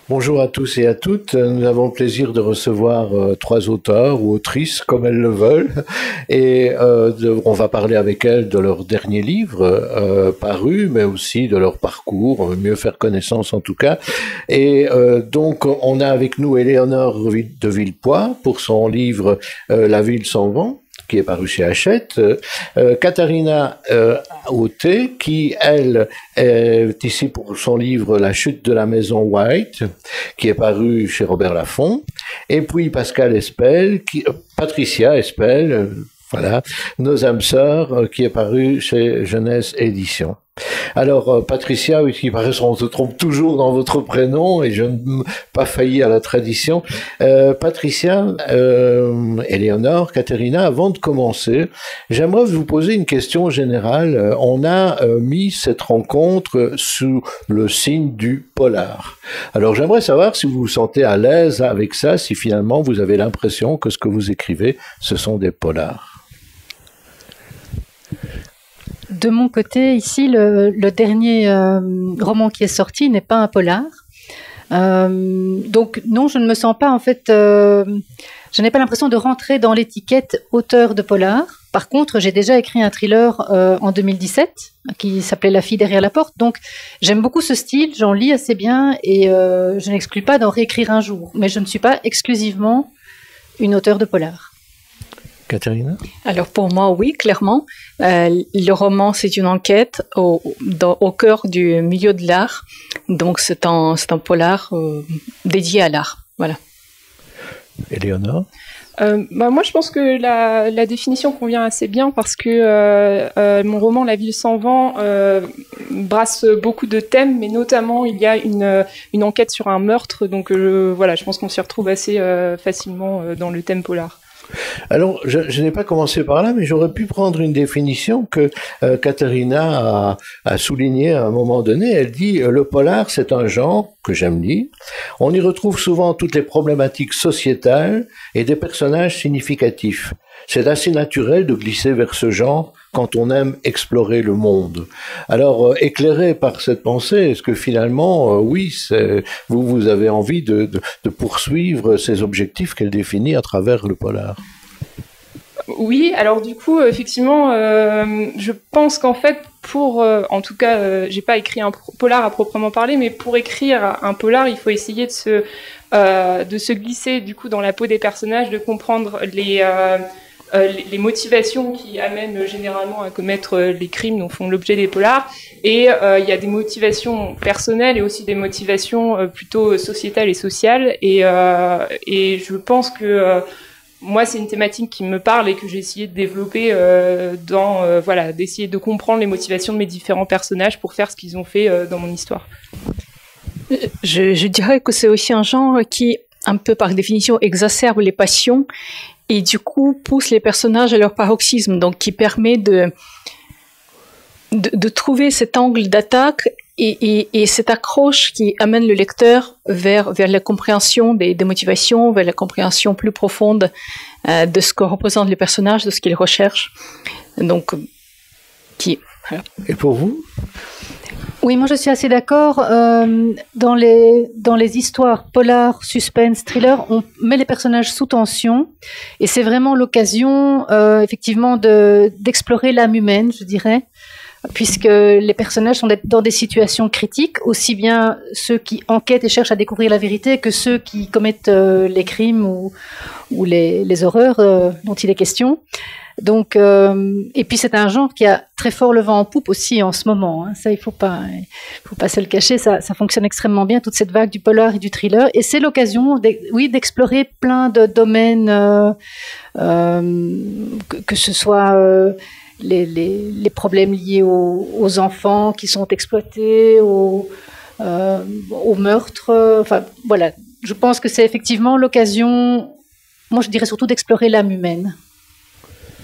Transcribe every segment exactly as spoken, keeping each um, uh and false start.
Bonjour à tous et à toutes. Nous avons le plaisir de recevoir euh, trois auteurs ou autrices, comme elles le veulent. Et euh, de, on va parler avec elles de leur dernier livre euh, paru, mais aussi de leur parcours, mieux faire connaissance en tout cas. Et euh, donc, on a avec nous Éléonore de Villepoix pour son livre euh, La ville sans vent, qui est paru chez Hachette, euh, Katharina euh, Auté, qui, elle, est ici pour son livre La chute de la maison White, qui est paru chez Robert Laffont, et puis Pascal Espel, qui, euh, Patricia Espel, euh, voilà, Nos âmes sœurs, euh, qui est paru chez Jeunesse Édition. Alors, euh, Patricia, oui, il paraît qu'on se trompe toujours dans votre prénom et je n'ai pas failli à la tradition. Euh, Patricia, euh, Éléonore, Katharina, avant de commencer, j'aimerais vous poser une question générale. On a euh, mis cette rencontre sous le signe du polar. Alors, j'aimerais savoir si vous vous sentez à l'aise avec ça, si finalement vous avez l'impression que ce que vous écrivez, ce sont des polars. De mon côté, ici, le, le dernier euh, roman qui est sorti n'est pas un polar. Euh, donc non, je ne me sens pas, en fait, euh, je n'ai pas l'impression de rentrer dans l'étiquette auteur de polar. Par contre, j'ai déjà écrit un thriller euh, en deux mille dix-sept qui s'appelait La fille derrière la porte. Donc j'aime beaucoup ce style, j'en lis assez bien et euh, je n'exclus pas d'en réécrire un jour. Mais je ne suis pas exclusivement une auteure de polar. Katharina ? Alors pour moi, oui, clairement. Euh, le roman, c'est une enquête au, dans, au cœur du milieu de l'art. Donc c'est un, c'est un polar euh, dédié à l'art. Voilà. Éléonore ? Euh, bah moi, je pense que la, la définition convient assez bien parce que euh, euh, mon roman La ville sans vent euh, brasse beaucoup de thèmes, mais notamment il y a une, une enquête sur un meurtre. Donc euh, voilà, je pense qu'on s'y retrouve assez euh, facilement euh, dans le thème polar. Alors, je, je n'ai pas commencé par là, mais j'aurais pu prendre une définition que euh, Katharina a, a soulignée à un moment donné. Elle dit euh, « Le polar, c'est un genre que j'aime lire. On y retrouve souvent toutes les problématiques sociétales et des personnages significatifs. C'est assez naturel de glisser vers ce genre quand on aime explorer le monde. » Alors, euh, éclairé par cette pensée, est-ce que finalement, euh, oui, c'est, vous, vous avez envie de, de, de poursuivre ces objectifs qu'elle définit à travers le polar? Oui, alors du coup, effectivement, euh, je pense qu'en fait, pour, euh, en tout cas, euh, j'ai pas écrit un polar à proprement parler, mais pour écrire un polar, il faut essayer de se, euh, de se glisser du coup dans la peau des personnages, de comprendre les euh, Euh, les, les motivations qui amènent généralement à commettre euh, les crimes dont font l'objet des polars. Et euh, il y a des motivations personnelles et aussi des motivations euh, plutôt sociétales et sociales. Et, euh, et je pense que euh, moi, c'est une thématique qui me parle et que j'ai essayé de développer euh, dans, euh, voilà, d'essayer de comprendre les motivations de mes différents personnages pour faire ce qu'ils ont fait euh, dans mon histoire. Je, je dirais que c'est aussi un genre qui, un peu par définition, exacerbe les passions et du coup pousse les personnages à leur paroxysme, donc qui permet de, de, de trouver cet angle d'attaque et, et, et cette accroche qui amène le lecteur vers, vers la compréhension des, des motivations, vers la compréhension plus profonde euh, de ce que représentent les personnages, de ce qu'ils recherchent. Donc, qui, voilà. Et pour vous ? Oui, moi je suis assez d'accord. Euh, dans les dans les histoires polar, suspense, thriller, on met les personnages sous tension et c'est vraiment l'occasion, euh, effectivement, de d'explorer l'âme humaine, je dirais, puisque les personnages sont dans des situations critiques, aussi bien ceux qui enquêtent et cherchent à découvrir la vérité que ceux qui commettent euh, les crimes ou ou les les horreurs euh, dont il est question. Donc, euh, et puis c'est un genre qui a très fort le vent en poupe aussi en ce moment. Hein. Ça, il faut pas, il faut pas se le cacher. Ça, ça fonctionne extrêmement bien, toute cette vague du polar et du thriller. Et c'est l'occasion, oui, d'explorer plein de domaines, euh, euh, que, que ce soit euh, les, les, les problèmes liés aux, aux enfants qui sont exploités, aux, euh, aux meurtres. Enfin, voilà. Je pense que c'est effectivement l'occasion. Moi, je dirais surtout d'explorer l'âme humaine.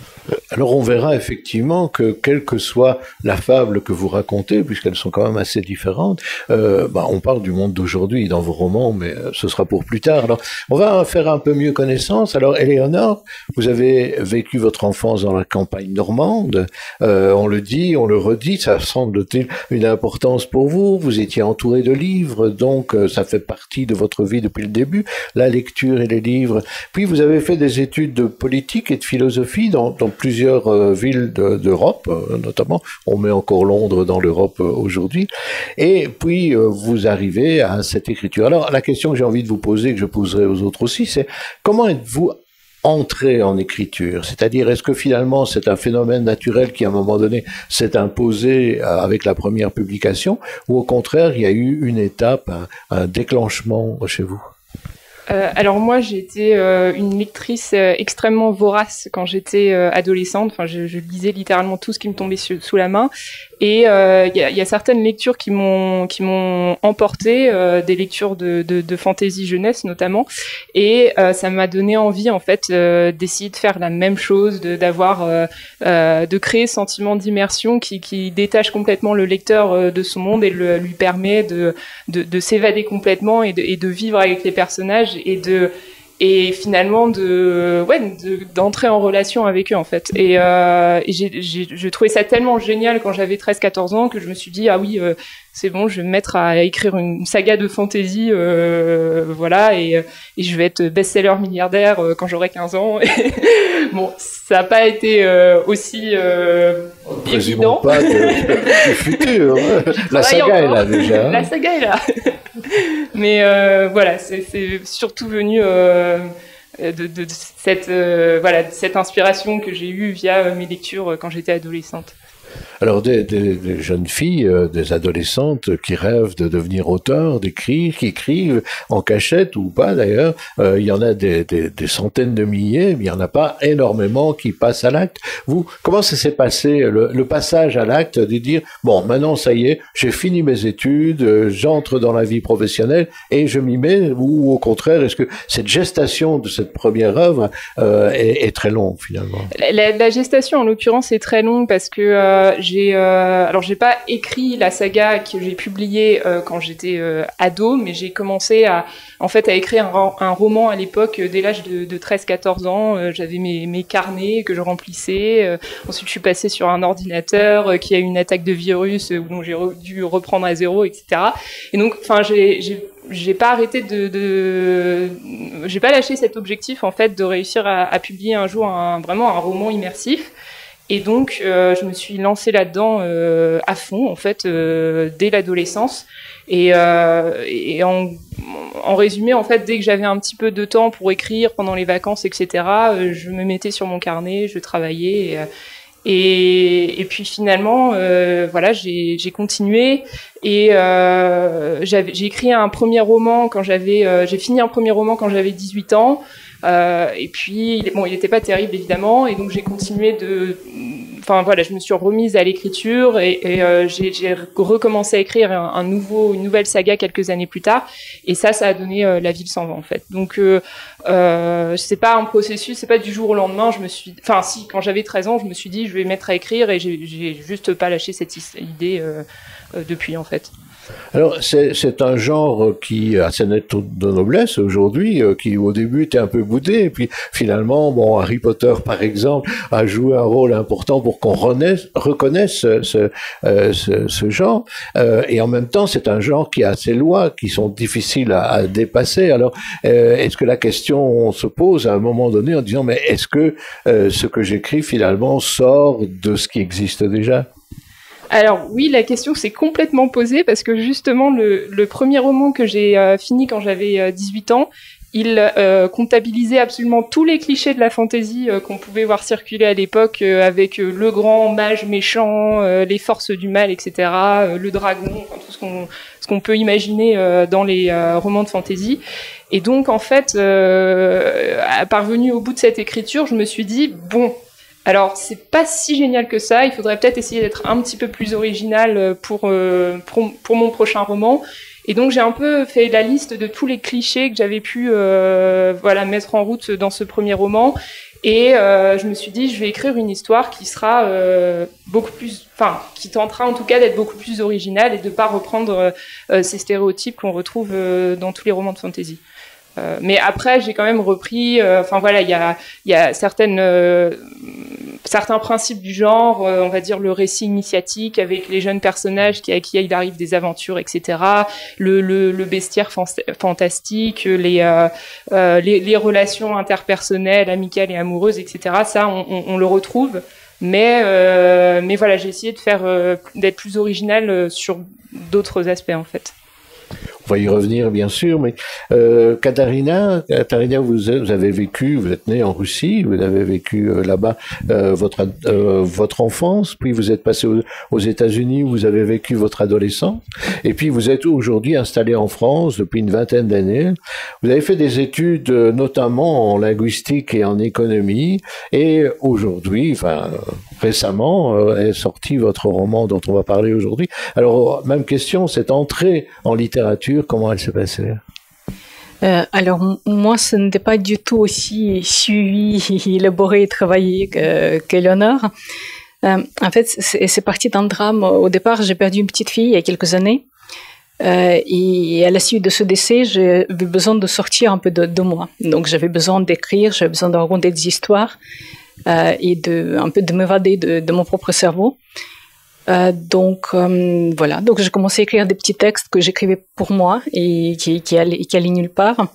Alors on verra effectivement que quelle que soit la fable que vous racontez, puisqu'elles sont quand même assez différentes, euh, bah, on parle du monde d'aujourd'hui dans vos romans, mais ce sera pour plus tard. Alors on va faire un peu mieux connaissance. Alors Éléonore, vous avez vécu votre enfance dans la campagne normande, euh, on le dit, on le redit, ça semble-t-il une importance pour vous, vous étiez entouré de livres, donc euh, ça fait partie de votre vie depuis le début, la lecture et les livres. Puis vous avez fait des études de politique et de philosophie dans, dans plusieurs plusieurs euh, villes d'Europe, euh, notamment, on met encore Londres dans l'Europe euh, aujourd'hui, et puis euh, vous arrivez à cette écriture. Alors la question que j'ai envie de vous poser, que je poserai aux autres aussi, c'est comment êtes-vous entré en écriture? C'est-à-dire, est-ce que finalement c'est un phénomène naturel qui à un moment donné s'est imposé euh, avec la première publication, ou au contraire il y a eu une étape, un, un déclenchement chez vous? Euh, alors moi, j'ai été euh, une lectrice euh, extrêmement vorace quand j'étais euh, adolescente. Enfin, je, je lisais littéralement tout ce qui me tombait su, sous la main. Et il euh, y, a, y a certaines lectures qui m'ont qui m'ont emporté, euh, des lectures de, de, de fantasy jeunesse notamment. Et euh, ça m'a donné envie en fait euh, d'essayer de faire la même chose, de d'avoir euh, euh, de créer ce sentiment d'immersion qui, qui détache complètement le lecteur euh, de son monde et le, lui permet de de, de s'évader complètement et de, et de vivre avec les personnages et de et finalement de ouais de, d'entrer en relation avec eux en fait et, euh, et j'ai, j'ai je trouvais ça tellement génial quand j'avais treize quatorze ans que je me suis dit ah oui euh, c'est bon, je vais me mettre à écrire une saga de fantasy euh, voilà et, et je vais être best-seller milliardaire euh, quand j'aurai quinze ans. Bon, ça n'a pas été euh, aussi euh, évident. Pas de, de futur. La saga est là déjà. La saga est là. Mais euh, voilà, c'est, c'est surtout venu euh, de, de, de cette euh, voilà de cette inspiration que j'ai eue via mes lectures quand j'étais adolescente. Alors des, des, des jeunes filles, euh, des adolescentes qui rêvent de devenir auteurs, d'écrire, qui écrivent en cachette ou pas d'ailleurs, euh, il y en a des, des, des centaines de milliers, mais il n'y en a pas énormément qui passent à l'acte. Vous, comment ça s'est passé, le, le passage à l'acte, de dire, bon, maintenant ça y est, j'ai fini mes études, euh, j'entre dans la vie professionnelle et je m'y mets, ou au contraire, est-ce que cette gestation de cette première œuvre euh, est, est très longue finalement? La, la gestation en l'occurrence est très longue parce que euh, j'ai euh, alors j'ai pas écrit la saga que j'ai publiée euh, quand j'étais euh, ado, mais j'ai commencé à en fait à écrire un, un roman à l'époque euh, dès l'âge de, de treize quatorze ans. Euh, j'avais mes, mes carnets que je remplissais. Euh, ensuite, je suis passée sur un ordinateur euh, qui a eu une attaque de virus euh, dont j'ai re, dû reprendre à zéro, et cetera. Et donc, enfin, j'ai, j'ai j'ai pas arrêté de, de j'ai pas lâché cet objectif en fait de réussir à, à publier un jour un, vraiment un roman immersif. Et donc, euh, je me suis lancée là-dedans euh, à fond, en fait, euh, dès l'adolescence. Et, euh, et en, en résumé, en fait, dès que j'avais un petit peu de temps pour écrire pendant les vacances, et cetera, euh, je me mettais sur mon carnet, je travaillais. Et, et, et puis finalement, euh, voilà, j'ai, j'ai continué. Et euh, j'avais, j'ai écrit un premier roman quand j'avais, euh, j'ai fini un premier roman quand j'avais dix-huit ans. Euh, et puis, bon, il n'était pas terrible évidemment, et donc j'ai continué de, enfin voilà, je me suis remise à l'écriture et, et euh, j'ai, j'ai recommencé à écrire un, un nouveau, une nouvelle saga quelques années plus tard, et ça, ça a donné euh, La Ville sans vent en fait. Donc, euh, euh, c'est pas un processus, c'est pas du jour au lendemain. Je me suis, enfin si, quand j'avais treize ans, je me suis dit, je vais mettre à écrire, et j'ai, j'ai juste pas lâché cette idée euh, euh, depuis en fait. Alors, c'est, c'est un genre qui a sa lettre de noblesse aujourd'hui, euh, qui au début était un peu boudé, et puis finalement, bon, Harry Potter, par exemple, a joué un rôle important pour qu'on renaisse, reconnaisse ce, ce, euh, ce, ce genre, euh, et en même temps, c'est un genre qui a ses lois qui sont difficiles à, à dépasser. Alors, euh, est-ce que la question se pose à un moment donné en disant, mais est-ce que euh, ce que j'écris finalement sort de ce qui existe déjà ? Alors oui, la question s'est complètement posée parce que justement le, le premier roman que j'ai euh, fini quand j'avais euh, dix-huit ans, il euh, comptabilisait absolument tous les clichés de la fantasy euh, qu'on pouvait voir circuler à l'époque euh, avec euh, le grand mage méchant, euh, les forces du mal, et cetera, euh, le dragon, enfin, tout ce qu'on, ce qu'on peut imaginer euh, dans les euh, romans de fantasy. Et donc en fait, euh, parvenue au bout de cette écriture, je me suis dit bon. Alors, c'est pas si génial que ça. Il faudrait peut-être essayer d'être un petit peu plus original pour, euh, pour, pour mon prochain roman. Et donc, j'ai un peu fait la liste de tous les clichés que j'avais pu euh, voilà, mettre en route dans ce premier roman. Et euh, je me suis dit, je vais écrire une histoire qui sera euh, beaucoup plus, enfin, qui tentera en tout cas d'être beaucoup plus originale et de pas reprendre euh, ces stéréotypes qu'on retrouve euh, dans tous les romans de fantasy. Euh, mais après, j'ai quand même repris. Enfin euh, voilà, il y a, il y a certaines, euh, certains principes du genre. Euh, on va dire le récit initiatique avec les jeunes personnages qui à qui il arrive des aventures, et cetera. Le, le, le bestiaire fantastique, les, euh, euh, les, les relations interpersonnelles, amicales et amoureuses, et cetera. Ça, on, on, on le retrouve. Mais, euh, mais voilà, j'ai essayé de faire, euh, d'être plus originale sur d'autres aspects en fait. On va y revenir, bien sûr, mais euh, Katharina, Katharina, vous, vous avez vécu, vous êtes née en Russie, vous avez vécu euh, là-bas euh, votre euh, votre enfance, puis vous êtes passé aux, aux États-Unis, où vous avez vécu votre adolescence, et puis vous êtes aujourd'hui installé en France depuis une vingtaine d'années. Vous avez fait des études, notamment en linguistique et en économie, et aujourd'hui, enfin récemment, euh, est sorti votre roman dont on va parler aujourd'hui. Alors, même question, cette entrée en littérature, comment elle s'est passée? euh, Alors, moi, ce n'était pas du tout aussi suivi, élaboré et travaillé que, que Léonore. Euh, en fait, c'est parti d'un drame. Au départ, j'ai perdu une petite fille il y a quelques années. Euh, et à la suite de ce décès, j'avais besoin de sortir un peu de, de moi. Donc, j'avais besoin d'écrire, j'avais besoin de raconter des histoires euh, et de, un peu de m'évader de, de mon propre cerveau. Euh, donc euh, voilà, donc j'ai commencé à écrire des petits textes que j'écrivais pour moi et qui, qui, allaient, qui allaient nulle part.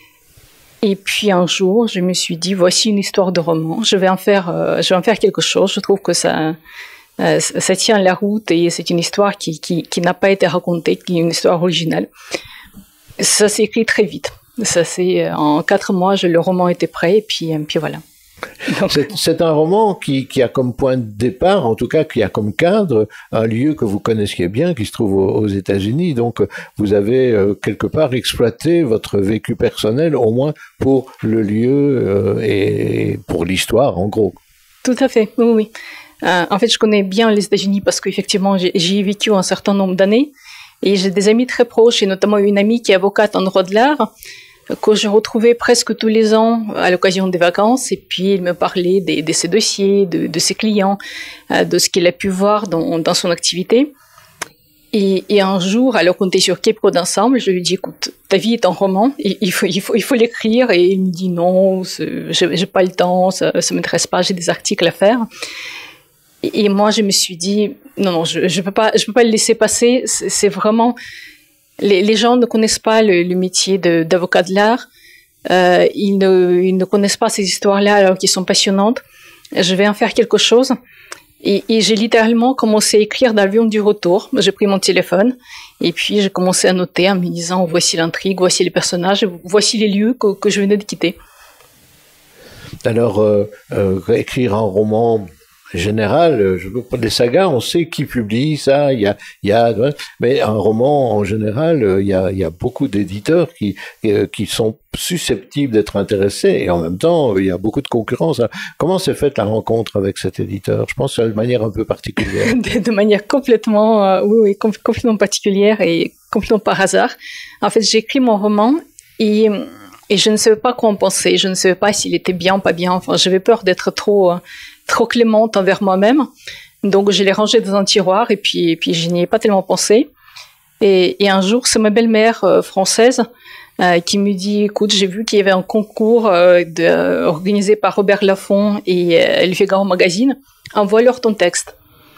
Et puis un jour, je me suis dit, voici une histoire de roman, je vais en faire, euh, je vais en faire quelque chose. Je trouve que ça, euh, ça tient la route et c'est une histoire qui, qui, qui n'a pas été racontée, qui est une histoire originale. Ça s'est écrit très vite. Ça c'est en quatre mois, je, le roman était prêt et puis, et puis voilà. C'est un roman qui, qui a comme point de départ, en tout cas qui a comme cadre, un lieu que vous connaissiez bien, qui se trouve aux, aux États-Unis. Donc vous avez euh, quelque part exploité votre vécu personnel, au moins pour le lieu euh, et pour l'histoire, en gros. Tout à fait, oui, oui. Euh, en fait, je connais bien les États-Unis parce qu'effectivement, j'y ai vécu un certain nombre d'années et j'ai des amis très proches, et notamment une amie qui est avocate en droit de l'art, que je retrouvais presque tous les ans à l'occasion des vacances, et puis il me parlait de, de ses dossiers, de, de ses clients, de ce qu'il a pu voir dans, dans son activité. Et, et un jour, alors qu'on était sur Cape Cod ensemble, je lui dis, écoute, ta vie est un roman, il faut, il faut, il faut l'écrire. Et il me dit, non, j'ai pas le temps, ça ne m'intéresse pas, j'ai des articles à faire. Et, et moi, je me suis dit, non, non, je ne peux pas, je peux pas le laisser passer, c'est vraiment... Les, les gens ne connaissent pas le, le métier d'avocat de, de l'art. Euh, ils, ne, ils ne connaissent pas ces histoires-là alors qu'elles sont passionnantes. Je vais en faire quelque chose. Et, et j'ai littéralement commencé à écrire dans l'avion du retour. J'ai pris mon téléphone et puis j'ai commencé à noter en me disant, voici l'intrigue, voici les personnages, voici les lieux que, que je venais de quitter. Alors, euh, euh, écrire un roman... général, je veux pas des sagas, on sait qui publie ça, il y a, il y a, mais un roman en général, il y a, il y a beaucoup d'éditeurs qui, qui sont susceptibles d'être intéressés et en même temps, il y a beaucoup de concurrence. Comment s'est faite la rencontre avec cet éditeur? Je pense de manière un peu particulière. de, de manière complètement, euh, oui, oui, complètement particulière et complètement par hasard. En fait, j'ai écrit mon roman et et je ne savais pas quoi en penser. Je ne savais pas s'il était bien ou pas bien. Enfin, j'avais peur d'être trop euh, trop clémente envers moi-même. Donc, je l'ai rangé dans un tiroir et puis, et puis je n'y ai pas tellement pensé. Et, et un jour, c'est ma belle-mère euh, française euh, qui me dit, écoute, j'ai vu qu'il y avait un concours euh, de, euh, organisé par Robert Laffont et euh, Le Figaro Magazine. Envoie-leur ton texte.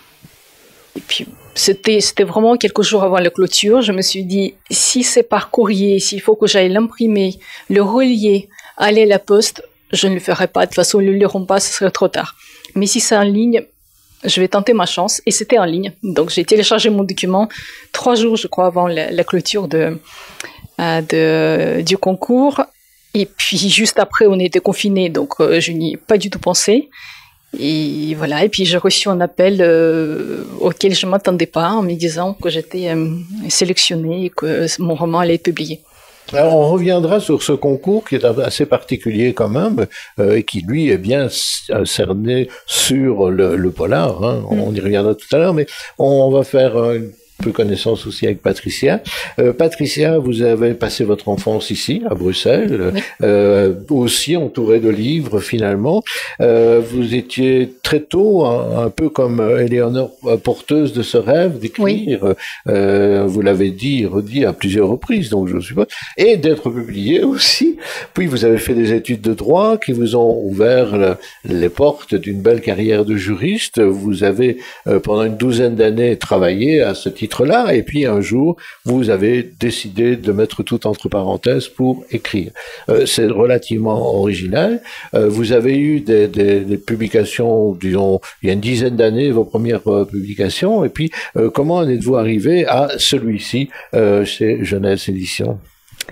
Et puis, c'était, c'était vraiment quelques jours avant la clôture. Je me suis dit, si c'est par courrier, s'il faut que j'aille l'imprimer, le relier, aller à la poste, je ne le ferai pas. De toute façon, ils ne le liront pas, ce serait trop tard. Mais si c'est en ligne, je vais tenter ma chance. Et c'était en ligne. Donc, j'ai téléchargé mon document trois jours, je crois, avant la, la clôture de, euh, de, du concours. Et puis, juste après, on était confinés. Donc, euh, je n'y ai pas du tout pensé. Et voilà. Et puis, j'ai reçu un appel euh, auquel je ne m'attendais pas en me disant que j'étais euh, sélectionnée et que mon roman allait être publié. Alors, on reviendra sur ce concours qui est assez particulier quand même, euh, et qui, lui, est bien cerné sur le, le polar. Hein. On y reviendra tout à l'heure, mais on va faire une peu connaissance aussi avec Patricia. Euh, Patricia, vous avez passé votre enfance ici, à Bruxelles, oui. euh, aussi entourée de livres finalement. Euh, vous étiez très tôt, un, un peu comme Éléonore, porteuse de ce rêve d'écrire. Oui. Euh, vous l'avez dit et redit à plusieurs reprises, donc je suppose, et d'être publié aussi. Puis vous avez fait des études de droit qui vous ont ouvert le, les portes d'une belle carrière de juriste. Vous avez euh, pendant une douzaine d'années travaillé à ce titre là, et puis un jour, vous avez décidé de mettre tout entre parenthèses pour écrire. Euh, c'est relativement original. Euh, vous avez eu des, des, des publications, disons, il y a une dizaine d'années, vos premières euh, publications, et puis euh, comment en êtes-vous arrivé à celui-ci euh, chez Jeunesse Éditions?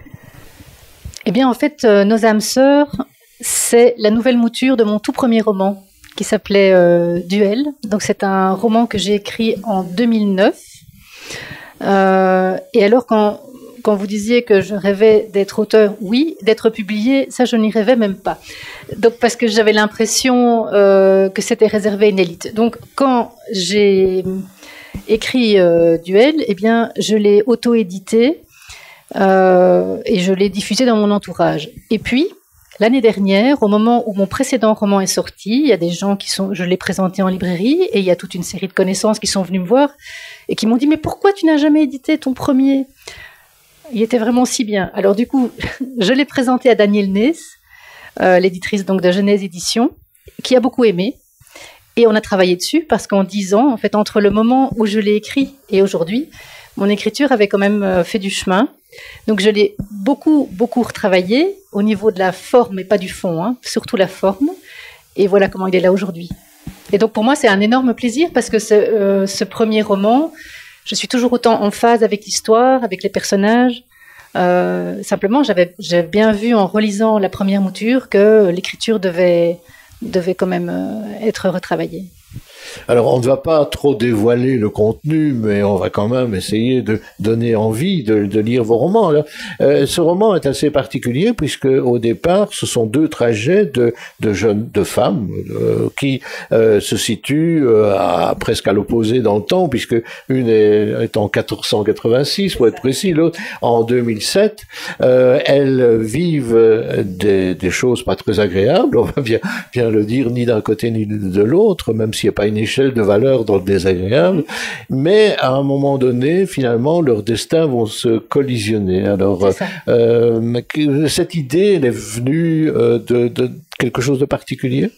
Eh bien, en fait, euh, Nos âmes sœurs, c'est la nouvelle mouture de mon tout premier roman, qui s'appelait euh, Duel. Donc, c'est un roman que j'ai écrit en deux mille neuf. Euh, et alors, quand, quand vous disiez que je rêvais d'être auteur, oui, d'être publié, ça, je n'y rêvais même pas. Donc, parce que j'avais l'impression euh, que c'était réservé à une élite. Donc, quand j'ai écrit euh, Duel, eh bien, je l'ai auto-édité euh, et je l'ai diffusé dans mon entourage. Et puis, l'année dernière, au moment où mon précédent roman est sorti, il y a des gens qui sont, je l'ai présenté en librairie, et il y a toute une série de connaissances qui sont venues me voir et qui m'ont dit « Mais pourquoi tu n'as jamais édité ton premier ?» Il était vraiment si bien. Alors du coup, je l'ai présenté à Danielle Ness, euh, l'éditrice donc de Genèse Éditions, qui a beaucoup aimé. Et on a travaillé dessus parce qu'en dix ans, en fait, entre le moment où je l'ai écrit et aujourd'hui, mon écriture avait quand même fait du chemin. Donc je l'ai beaucoup, beaucoup retravaillé au niveau de la forme et pas du fond, hein, surtout la forme. Et voilà comment il est là aujourd'hui. Et donc pour moi, c'est un énorme plaisir parce que ce, euh, ce premier roman, je suis toujours autant en phase avec l'histoire, avec les personnages. Euh, simplement, j'avais, j'avais bien vu en relisant la première mouture que l'écriture devait, devait quand même euh, être retravaillée. Alors, on ne va pas trop dévoiler le contenu, mais on va quand même essayer de donner envie de, de lire vos romans. Là. Euh, ce roman est assez particulier puisque, au départ, ce sont deux trajets de, de jeunes, de femmes euh, qui euh, se situent euh, à, presque à l'opposé dans le temps, puisque une est, est en quatorze cent quatre-vingt-six, pour être précis, l'autre en deux mille sept. Euh, elles vivent des, des choses pas très agréables, on va bien, bien le dire, ni d'un côté ni de l'autre, même s'il n'y a pas une échelle de valeur dans le désagréable, mais à un moment donné, finalement, leurs destins vont se collisionner. Alors, euh, cette idée, elle est venue euh, de, de quelque chose de particulier?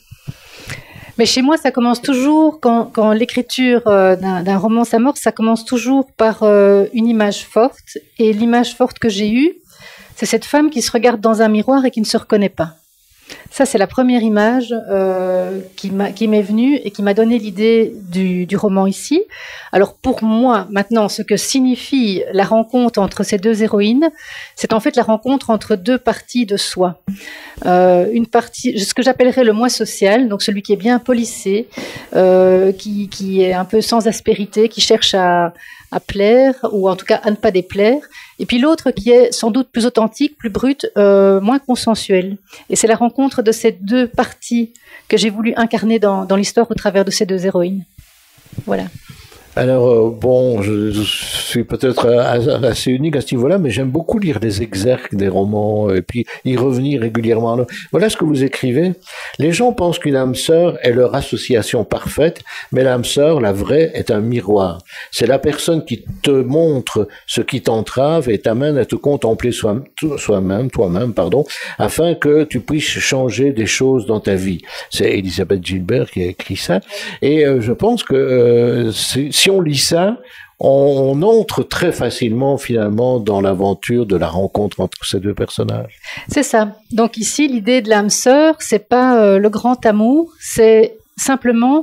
Mais chez moi, ça commence toujours, quand, quand l'écriture euh, d'un, d'un roman s'amorce, ça commence toujours par euh, une image forte. Et l'image forte que j'ai eue, c'est cette femme qui se regarde dans un miroir et qui ne se reconnaît pas. Ça, c'est la première image euh, qui, m'a, qui m'est venue et qui m'a donné l'idée du, du roman ici. Alors pour moi, maintenant, ce que signifie la rencontre entre ces deux héroïnes, c'est en fait la rencontre entre deux parties de soi. Euh, une partie, ce que j'appellerais le moi social, donc celui qui est bien policé, euh, qui, qui est un peu sans aspérité, qui cherche à, à plaire, ou en tout cas à ne pas déplaire. Et puis l'autre qui est sans doute plus authentique, plus brute, euh, moins consensuelle. Et c'est la rencontre de ces deux parties que j'ai voulu incarner dans, dans l'histoire au travers de ces deux héroïnes. Voilà. Alors, euh, bon, je, je suis peut-être assez unique à ce niveau-là, mais j'aime beaucoup lire les exergues des romans et puis y revenir régulièrement. Alors, voilà ce que vous écrivez. Les gens pensent qu'une âme sœur est leur association parfaite, mais l'âme sœur, la vraie, est un miroir. C'est la personne qui te montre ce qui t'entrave et t'amène à te contempler soi, soi-même, toi-même, pardon, afin que tu puisses changer des choses dans ta vie. C'est Elisabeth Gilbert qui a écrit ça. Et euh, je pense que euh, c'est, si on lit ça, on, on entre très facilement finalement dans l'aventure de la rencontre entre ces deux personnages. C'est ça. Donc ici, l'idée de l'âme sœur, c'est pas euh, le grand amour, c'est simplement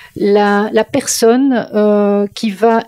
la, la personne euh, qui va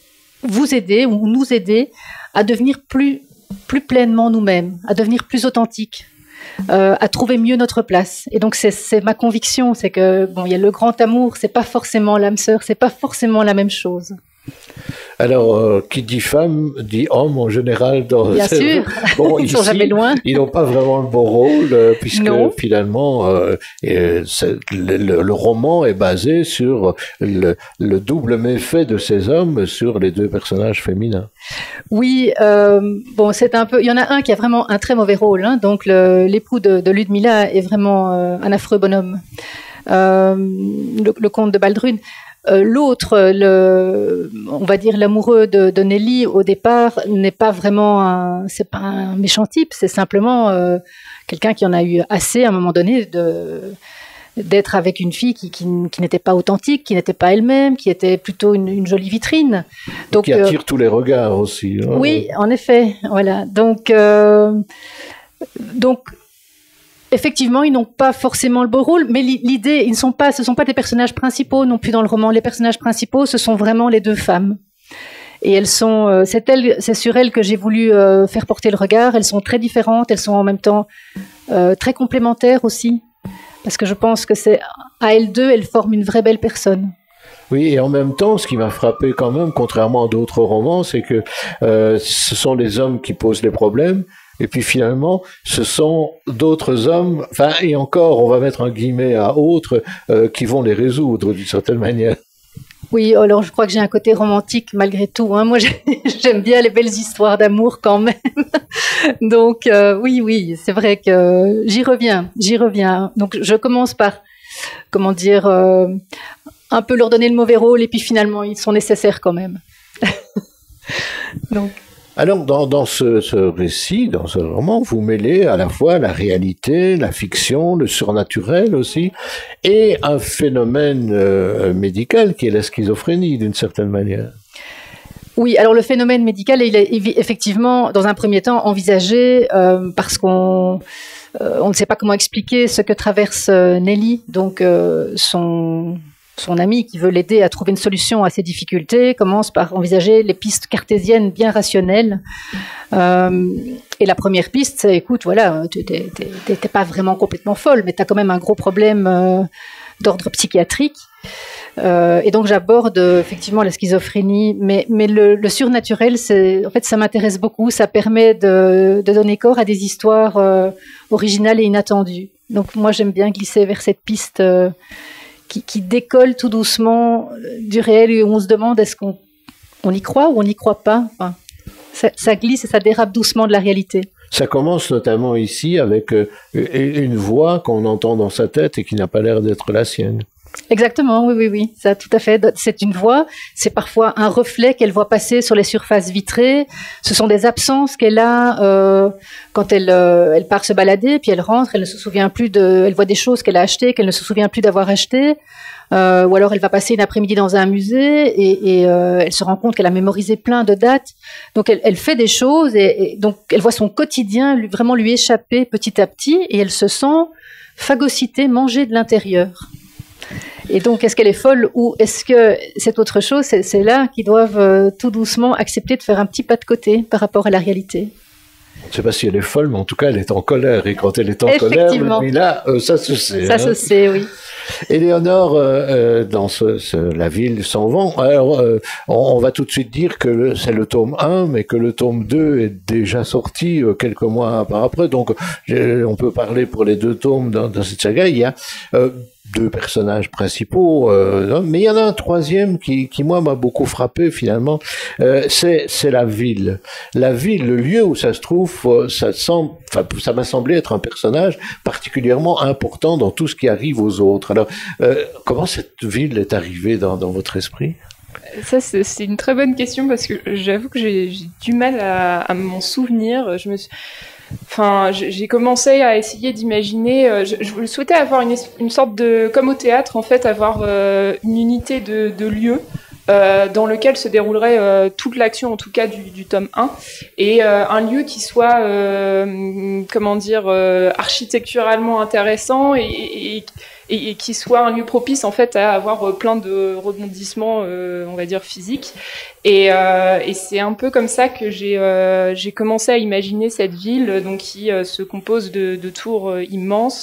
vous aider ou nous aider à devenir plus, plus pleinement nous-mêmes, à devenir plus authentiques. Euh, à trouver mieux notre place. Et donc c'est, c'est ma conviction, c'est que bon, il y a le grand amour, c'est pas forcément l'âme sœur, c'est pas forcément la même chose. Alors, euh, qui dit femme, dit homme en général. Dans Bien sûr, bon, ils ici, sont jamais loin. Ils n'ont pas vraiment le bon rôle, euh, puisque non. finalement, euh, et le, le, le roman est basé sur le, le double méfait de ces hommes sur les deux personnages féminins. Oui, euh, bon, c'est un peu. Il y en a un qui a vraiment un très mauvais rôle. Hein, donc, l'époux de, de Ludmilla est vraiment euh, un affreux bonhomme. Euh, le, le comte de Baldraune. Euh, L'autre, le, on va dire l'amoureux de, de Nelly au départ, n'est pas vraiment un, c'est pas un méchant type, c'est simplement euh, quelqu'un qui en a eu assez à un moment donné de d'être avec une fille qui, qui, qui n'était pas authentique, qui n'était pas elle-même, qui était plutôt une, une jolie vitrine. Donc, qui attire euh, tous les regards aussi. Hein. Oui, en effet, voilà. Donc, euh, donc. Effectivement, ils n'ont pas forcément le beau rôle, mais l'idée, ils ne sont pas, ce ne sont pas des personnages principaux non plus dans le roman. Les personnages principaux, ce sont vraiment les deux femmes. Et elles sont, c'est elles, c'est sur elles que j'ai voulu euh, faire porter le regard. Elles sont très différentes, elles sont en même temps euh, très complémentaires aussi, parce que je pense que c'est à elles deux, elles forment une vraie belle personne. Oui, et en même temps, ce qui m'a frappé quand même, contrairement à d'autres romans, c'est que euh, ce sont les hommes qui posent les problèmes. Et puis finalement, ce sont d'autres hommes, enfin, et encore, on va mettre un guillemet à autres, euh, qui vont les résoudre d'une certaine manière. Oui, alors je crois que j'ai un côté romantique malgré tout. Hein. Moi, j'aime bien les belles histoires d'amour quand même. Donc, euh, oui, oui, c'est vrai que j'y reviens, j'y reviens. Donc, je commence par, comment dire, euh, un peu leur donner le mauvais rôle, et puis finalement, ils sont nécessaires quand même. Donc... Alors, dans, dans ce, ce récit, dans ce roman, vous mêlez à la fois la réalité, la fiction, le surnaturel aussi, et un phénomène euh, médical qui est la schizophrénie, d'une certaine manière. Oui, alors le phénomène médical, il est effectivement, dans un premier temps, envisagé euh, parce qu'on euh, on ne sait pas comment expliquer ce que traverse euh, Nelly, donc euh, son... Son ami qui veut l'aider à trouver une solution à ses difficultés commence par envisager les pistes cartésiennes bien rationnelles. Euh, et la première piste, c'est, écoute, voilà, tu n'es pas vraiment complètement folle, mais tu as quand même un gros problème euh, d'ordre psychiatrique. Euh, et donc j'aborde euh, effectivement la schizophrénie, mais, mais le, le surnaturel, en fait, ça m'intéresse beaucoup. Ça permet de, de donner corps à des histoires euh, originales et inattendues. Donc moi, j'aime bien glisser vers cette piste euh, Qui, qui décolle tout doucement du réel, et on se demande est-ce qu'on on y croit ou on n'y croit pas. Enfin, ça, ça glisse et ça dérape doucement de la réalité. Ça commence notamment ici avec euh, une voix qu'on entend dans sa tête et qui n'a pas l'air d'être la sienne. Exactement, oui, oui, oui, ça, tout à fait. C'est une voix, c'est parfois un reflet qu'elle voit passer sur les surfaces vitrées. Ce sont des absences qu'elle a euh, quand elle, euh, elle part se balader, puis elle rentre, elle ne se souvient plus de, elle voit des choses qu'elle a achetées, qu'elle ne se souvient plus d'avoir achetées. Euh, ou alors elle va passer une après-midi dans un musée et, et euh, elle se rend compte qu'elle a mémorisé plein de dates. Donc elle, elle fait des choses et, et donc elle voit son quotidien lui, vraiment lui échapper petit à petit et elle se sent phagocytée, mangée de l'intérieur. Et donc, est-ce qu'elle est folle ou est-ce que c'est autre chose? C'est là qu'ils doivent euh, tout doucement accepter de faire un petit pas de côté par rapport à la réalité. Je ne sais pas si elle est folle, mais en tout cas, elle est en colère. Et quand elle est en colère, mais là, euh, ça se sait. Ça hein. se sait, oui. Éléonore, euh, euh, dans ce, ce, La ville sans vent, alors, euh, on, on va tout de suite dire que c'est le tome un, mais que le tome deux est déjà sorti euh, quelques mois par après. Donc, on peut parler pour les deux tomes dans, dans cette saga. Il y a euh, deux personnages principaux, euh, mais il y en a un troisième qui, qui moi, m'a beaucoup frappé finalement. Euh, c'est la ville. La ville, le lieu où ça se trouve, ça semble, enfin, ça m'a semblé être un personnage particulièrement important dans tout ce qui arrive aux autres. Alors, euh, comment cette ville est arrivée dans, dans votre esprit? Ça, c'est une très bonne question parce que j'avoue que j'ai du mal à, à m'en souvenir. Je me suis... Enfin, j'ai commencé à essayer d'imaginer. Je, je souhaitais avoir une, une sorte de, comme au théâtre, en fait, avoir euh, une unité de, de lieu euh, dans lequel se déroulerait euh, toute l'action, en tout cas du, du tome un, et euh, un lieu qui soit, euh, comment dire, euh, architecturalement intéressant et, et, et et qui soit un lieu propice en fait à avoir plein de rebondissements, euh, on va dire physiques. Et, euh, et c'est un peu comme ça que j'ai euh, j'ai commencé à imaginer cette ville, donc qui euh, se compose de, de tours euh, immenses,